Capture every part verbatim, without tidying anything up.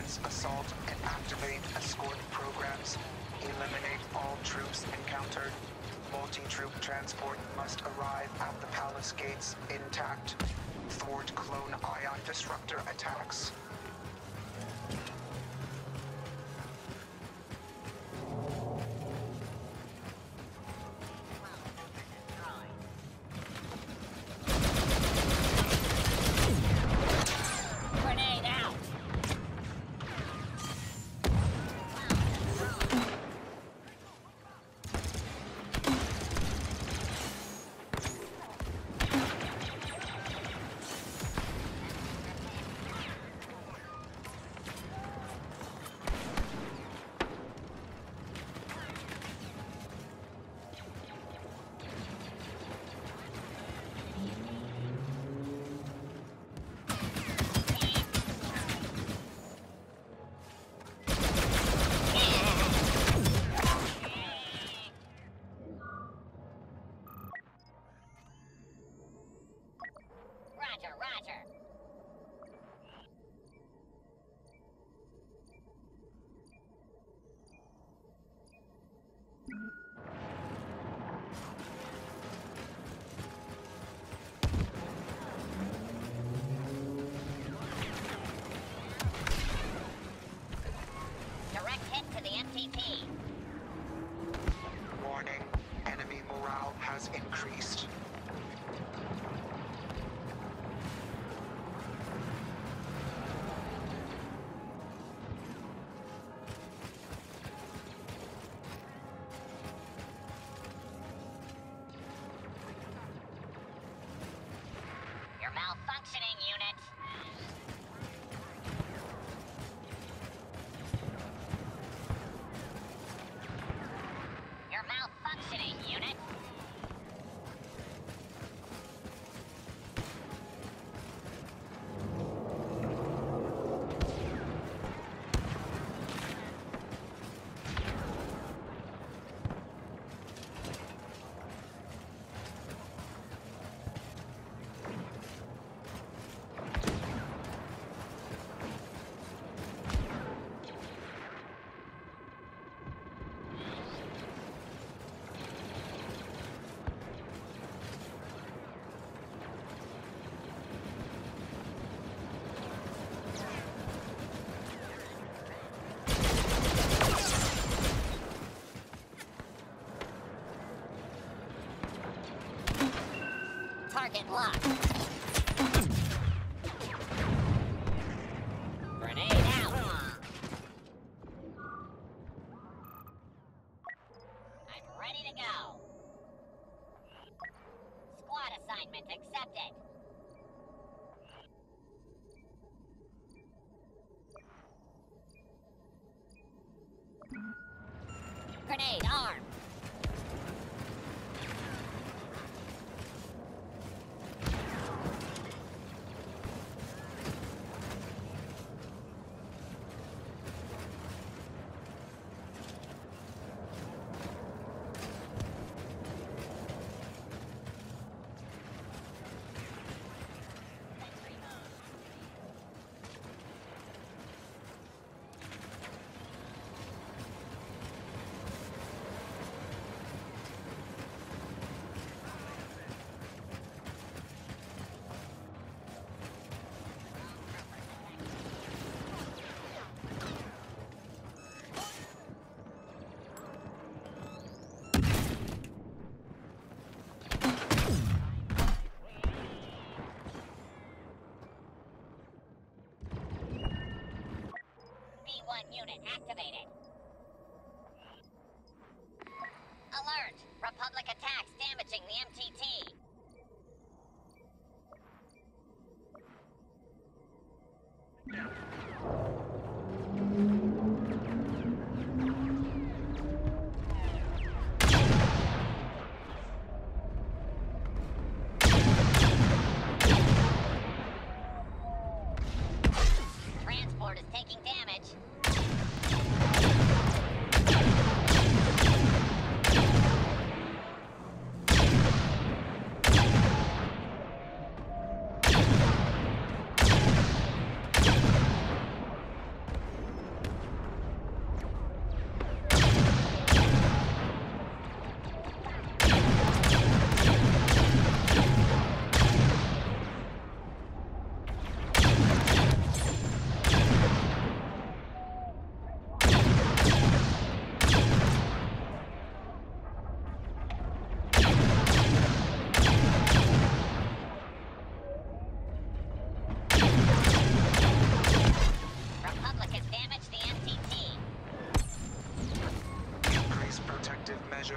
Commence assault and activate escort programs. Eliminate all troops encountered. Multi-troop transport must arrive at the palace gates intact. Thwart clone ion disruptor attacks. Warning, enemy morale has increased. You're malfunctioning, unit. You're malfunctioning, unit. Target locked. Grenade out. I'm ready to go. Squad assignment accepted. Grenade armed. B one unit activated. Alert! Republic attacks damaging the M T T. Transport is taking damage.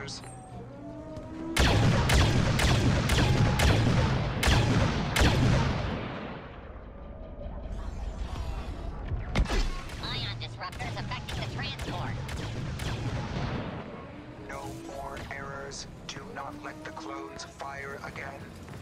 structures. Ion disruptors affecting the transport. No more errors. Do not let the clones fire again.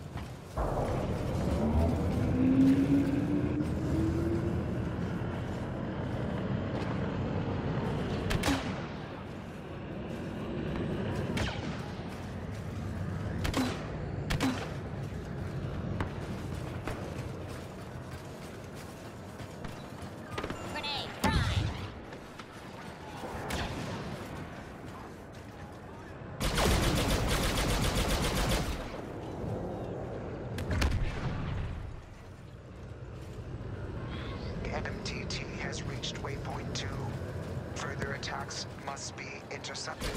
Grenade prime. The M T T has reached waypoint two. Further attacks must be intercepted.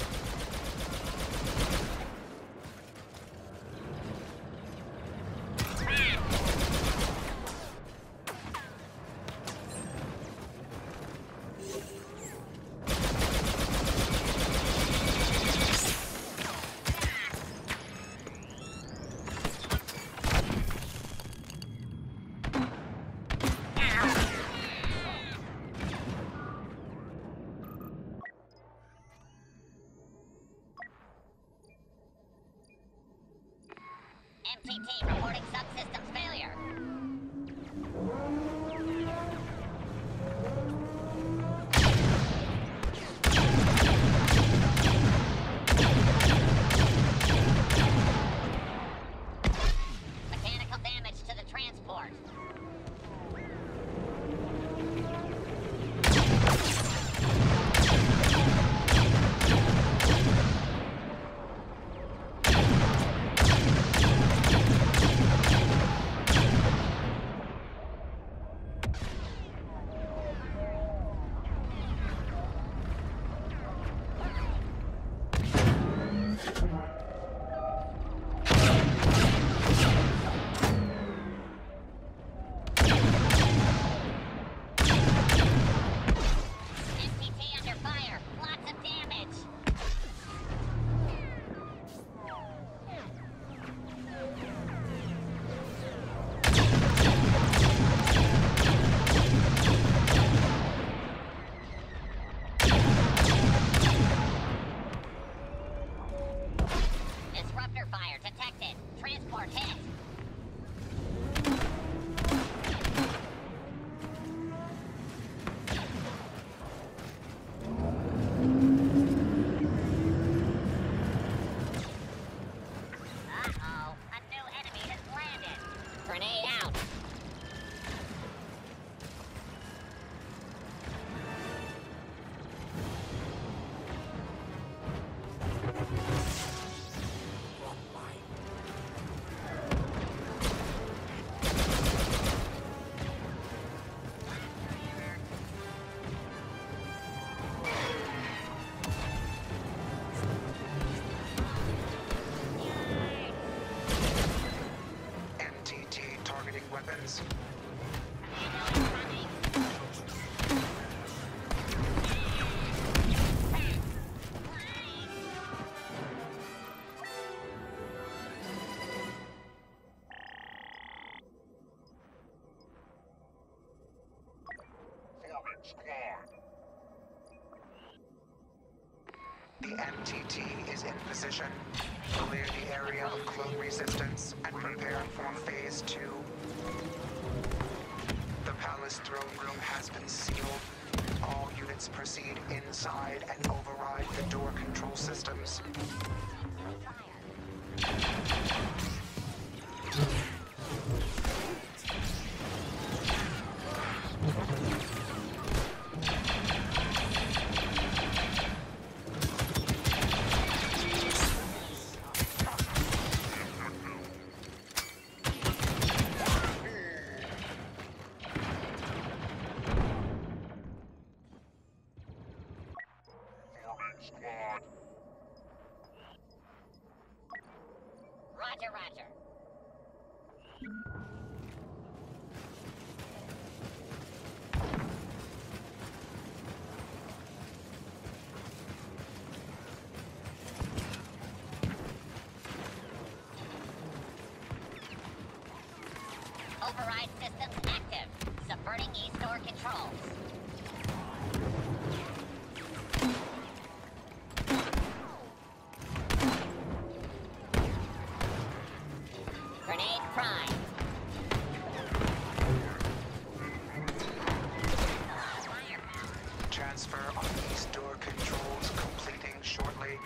M T T reporting subsystems failure. Mechanical damage to the transport. M T T under fire. Lots of damage. Disruptor fire detected. Transport hit. Uh-oh. A new enemy has landed. Grenade out. M T T targeting weapons. The M T T is in position. Clear the area of clone resistance and prepare for phase two. The palace throne room has been sealed. All units proceed inside and override the door control systems. Roger, roger. Override systems active. Subverting E-store controls. Grenade prime. Transfer on East Door controls completing shortly.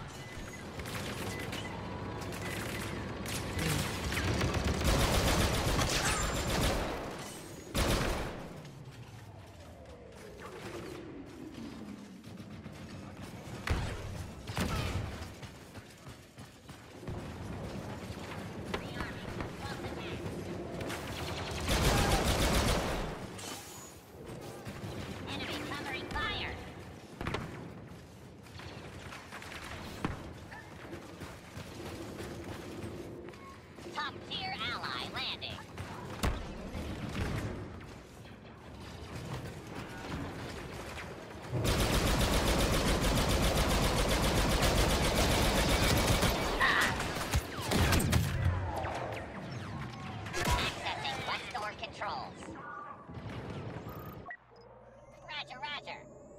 Enemy covering fire. Top tier ally landing. Accessing West Door controls. Roger, roger.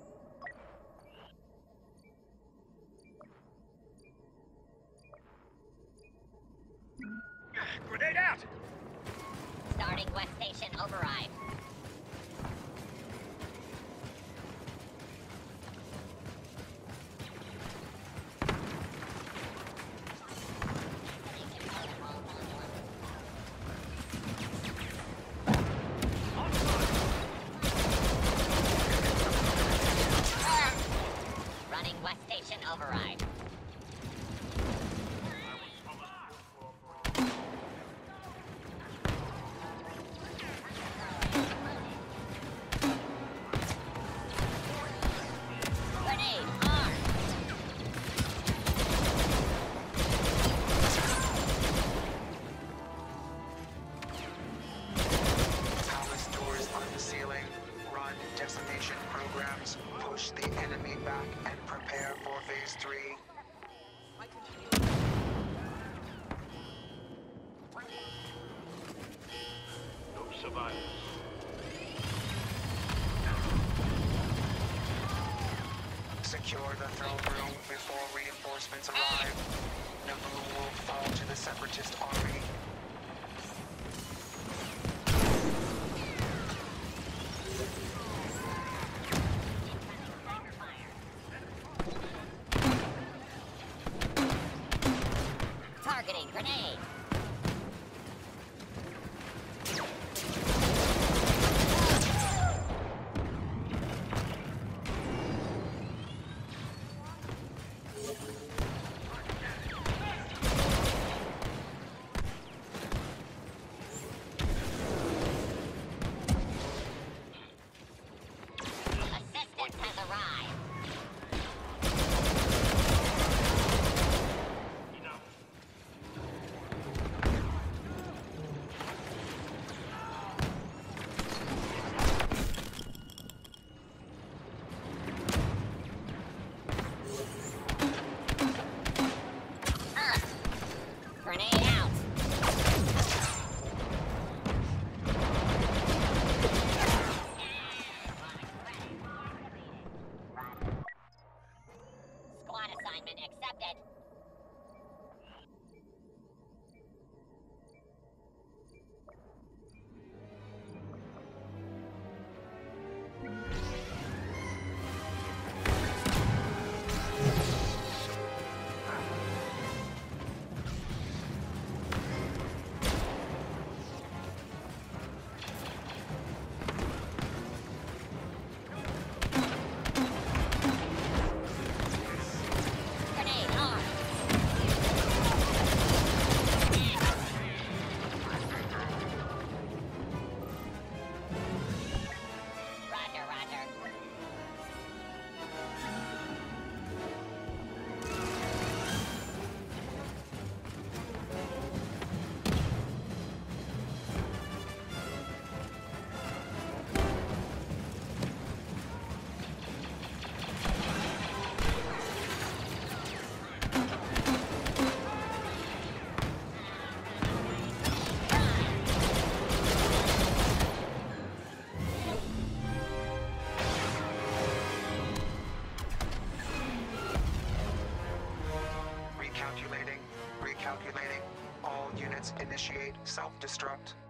Grenade out! Starting West Station override. Running West Station override. Grenade armed. Palace doors on the ceiling. Run decimation programs. Push the enemy back and prepare for phase three. No survivors. Secure the throne room before reinforcements arrive. Naboo will fall to the Separatist army. Targeting grenade. Assistance has arrived. Enough. Uh. Grenade out. Squad assignment accepted. Grenade armed. Calculating. Recalculating. All units initiate self-destruct.